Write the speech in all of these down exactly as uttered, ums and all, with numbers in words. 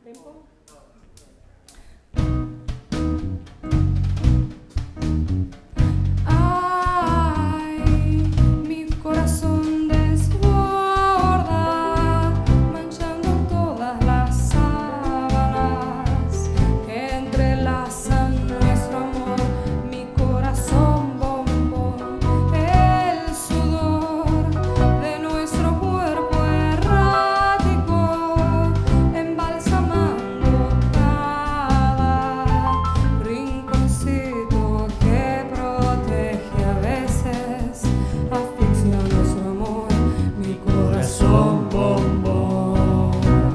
Tempo. Ay, mi corazón desborda, manchando todas las sábanas que entrelazan nuestro amor. Mi corazón bombón, el sudor de nuestro cuerpo errático, embalsamando cada rinconcito que protege a veces, asfixia nuestro amor. Mi corazón bombón.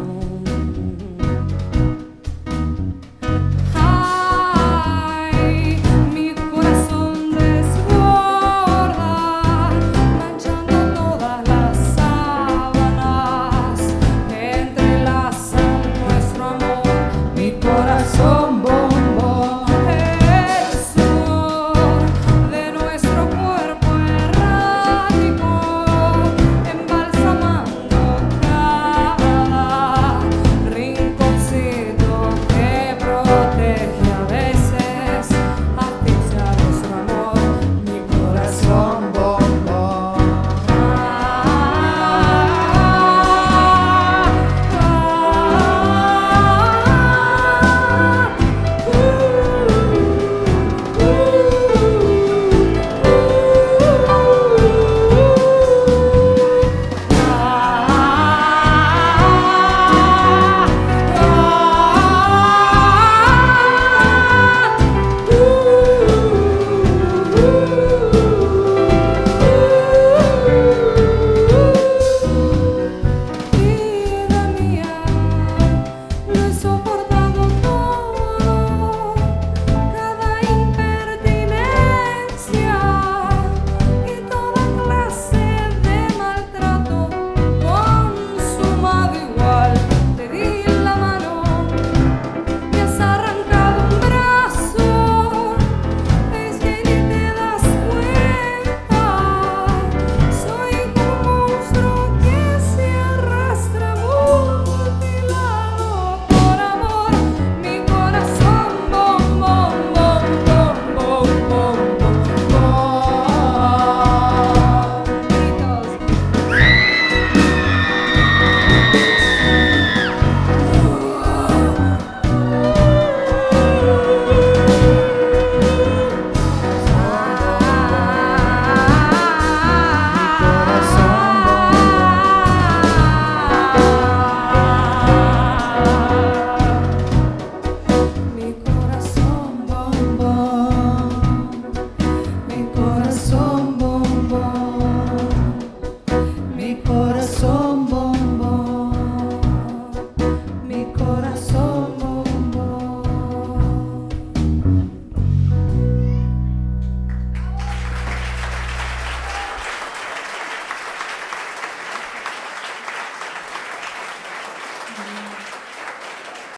Ay, mi corazón desborda, manchando todas las sábanas que entrelazan nuestro amor. Mi corazón